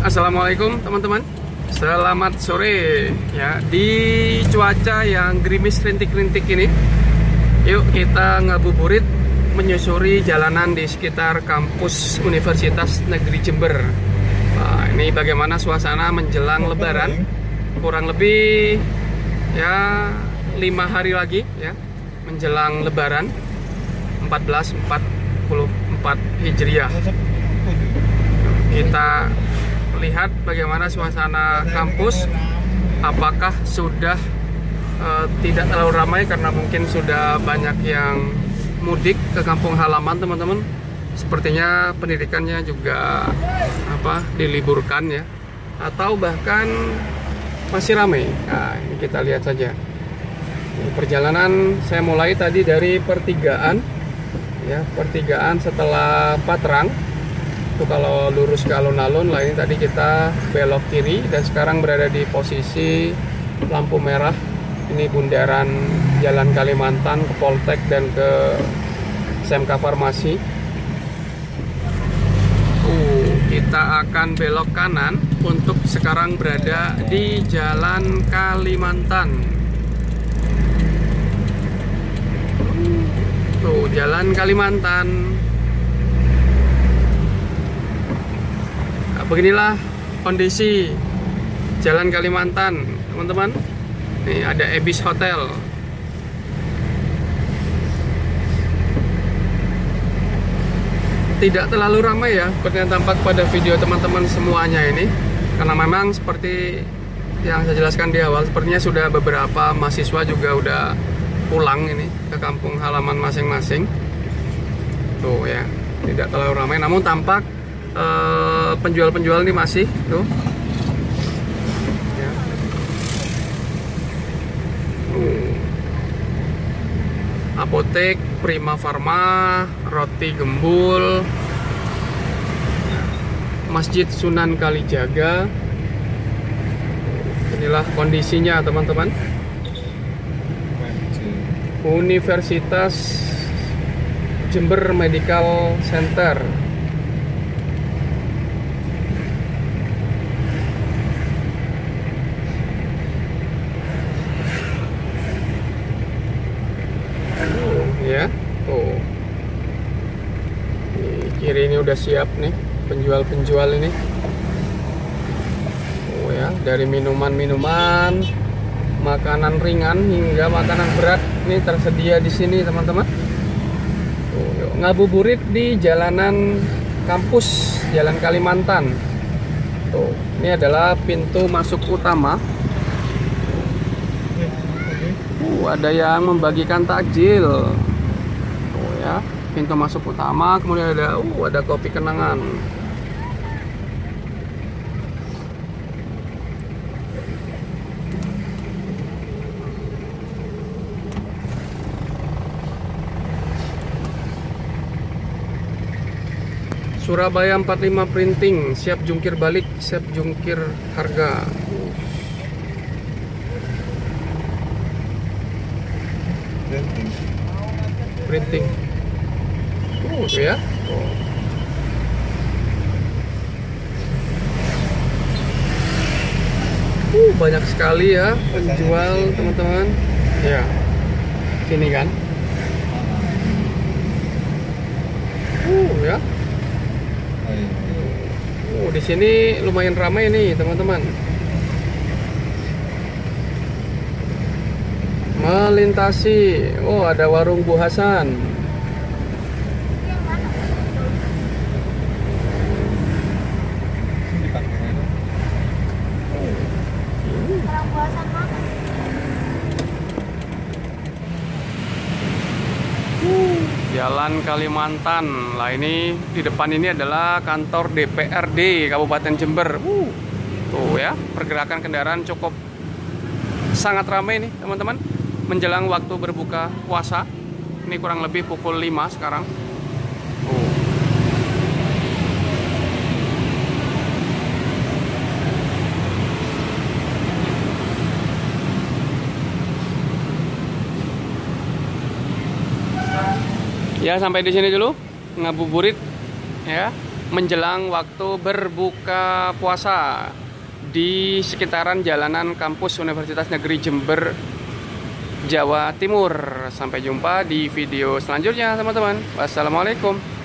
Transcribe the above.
Assalamualaikum teman-teman. Selamat sore ya. Di cuaca yang gerimis rintik-rintik ini, yuk kita ngabuburit menyusuri jalanan di sekitar kampus Universitas Negeri Jember. Nah, ini bagaimana suasana menjelang Lebaran. Kurang lebih ya 5 hari lagi ya menjelang Lebaran 1444 Hijriah. Kita lihat bagaimana suasana kampus. Apakah sudah tidak terlalu ramai karena mungkin sudah banyak yang mudik ke kampung halaman teman-teman. Sepertinya pendidikannya juga diliburkan ya, atau bahkan masih ramai. Nah, ini kita lihat saja. Ini perjalanan saya mulai tadi dari pertigaan ya, pertigaan setelah Patrang. Itu kalau lurus ke alun-alun. Lah, ini tadi kita belok kiri dan sekarang berada di posisi lampu merah. Ini bundaran Jalan Kalimantan ke Poltek dan ke SMK Farmasi. Kita akan belok kanan untuk sekarang berada di Jalan Kalimantan. Tuh, Jalan Kalimantan. Beginilah kondisi Jalan Kalimantan, teman-teman. Nih ada Ebis Hotel. Tidak terlalu ramai ya, seperti yang tampak pada video teman-teman semuanya ini. Karena memang seperti yang saya jelaskan di awal, sepertinya sudah beberapa mahasiswa juga udah pulang ini ke kampung halaman masing-masing. Tuh ya, tidak terlalu ramai, namun tampak penjual-penjual ini masih tuh ya. Apotek, Prima Farma, Roti Gembul, Masjid Sunan Kalijaga. Inilah kondisinya teman-teman. Universitas Jember Medical Center. Ya, di kiri ini udah siap nih penjual-penjual ini. Ya, dari minuman-minuman, makanan ringan hingga makanan berat ini tersedia di sini teman-teman. Yuk, ngabuburit di jalanan kampus Jalan Kalimantan. Tuh, ini adalah pintu masuk utama. Ada yang membagikan takjil. Ya, pintu masuk utama, kemudian ada kopi kenangan. Surabaya 45 Printing, siap jungkir balik, siap jungkir harga. Printing. Ya. Banyak sekali ya penjual teman-teman. Ya. Sini kan. Ya. Di sini lumayan ramai nih teman-teman. Melintasi. Ada warung Bu Hasan. Jalan Kalimantan. Lah, ini di depan ini adalah kantor DPRD Kabupaten Jember. Tuh ya, pergerakan kendaraan cukup sangat ramai nih teman-teman menjelang waktu berbuka puasa. Ini kurang lebih pukul 5 sekarang. Ya, sampai di sini dulu ngabuburit ya. menjelang waktu berbuka puasa di sekitaran jalanan kampus Universitas Negeri Jember, Jawa Timur. Sampai jumpa di video selanjutnya teman-teman. Wassalamualaikum.